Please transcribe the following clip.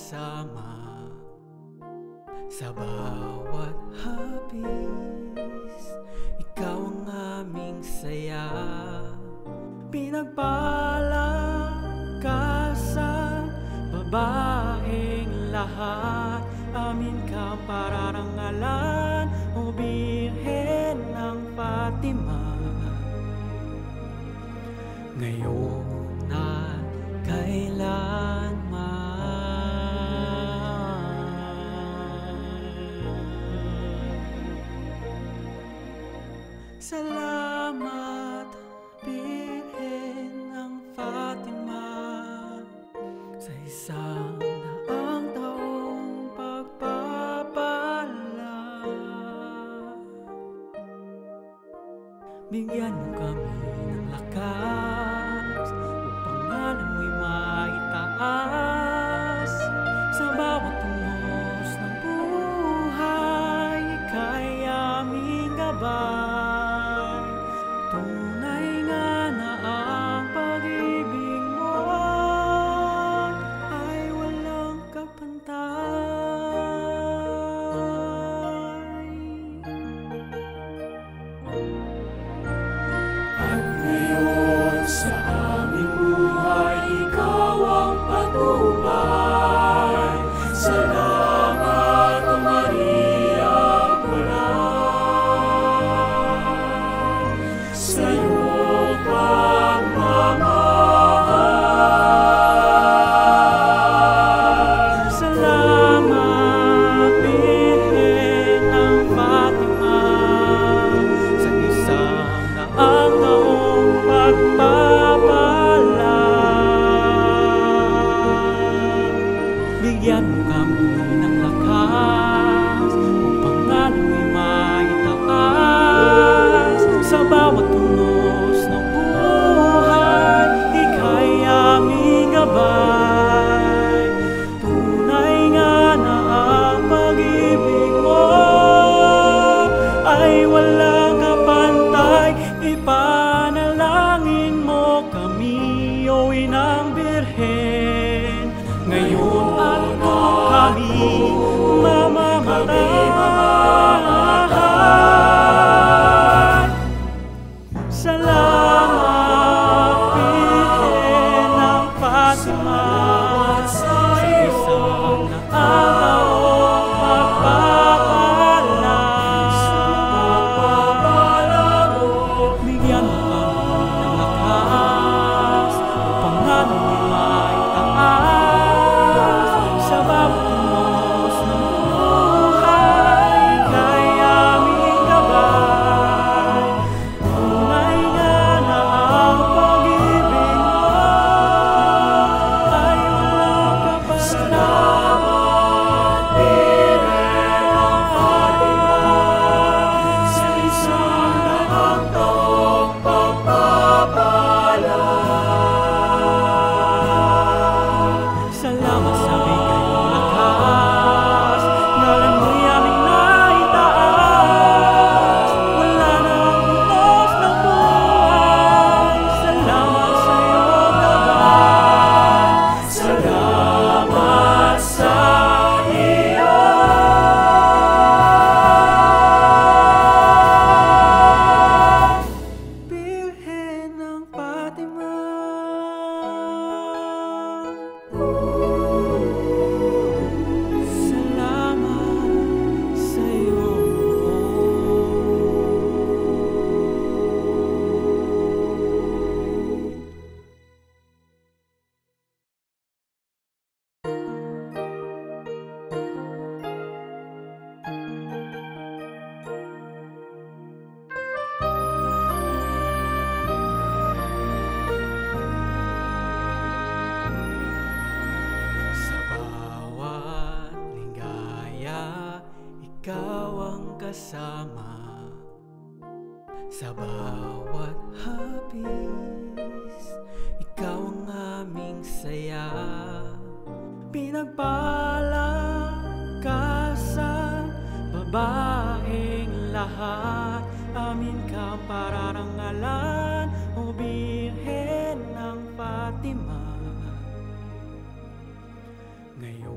kasama sa bawat hapis. Ikaw ang aming saya, pinagpala ka sa babaeng lahat. Amin ka pararangalan, o Birhen ng Fatima. Ngayon at kailanman. Salamat Birhen ng Fatima, sa isang daang taong pagpapala. Bigyan mo kami ng lakas upang ngalan mo'y maitaas. Sa bawat tunos ng buhay, ika'y aming gabay. Tunay nga na ang pag-ibig mo ay walang kapantay. At ngayon sa aming buhay, ikaw ang patnubay. Salamat, O Maria Puray, sa iyong pagmamahal. Salamat Birhen ng Fatima, sa isang daang taong pagpapala. Bigyan mo kami ng lakas upang ngalan mo'y maitaas. Sa bawat tunos ng buhay, ika'y aming gabay. Tunay nga na ang pag-ibig mo ay walang kapantay. Ipanalangin mo kami, O Inang Birhen. Ngayon at kami mamamatay. Salamat Birhen ng Fatima, sa isang daang taong pagpapala. Bigyan mo kami ng lakas upang ngalan mo'y maitaas. Sa bawat tunos ng buhay, ika'y aming gabay. Tunay nga na ang pag-ibig mo ay walang kapantay. Salamat Birhen ng Fatima, sa isang daang taong pagpapala. Salamat sa bigay mong lakas, ngalan mo'y aming naitaas. Wala na ang utos ng buhay. Salamat sa iyong gabay. Salamat sa iyo. Birhen ng Fatima. Salamat sa iyo. Sa bawat ligaya, ikaw ang kasama. Sa bawat hapis, ikaw ang aming saya. Pinagpala ka sa babaeng lahat. Amin ka pararangalan, O Birhen ng Fatima. Ngayon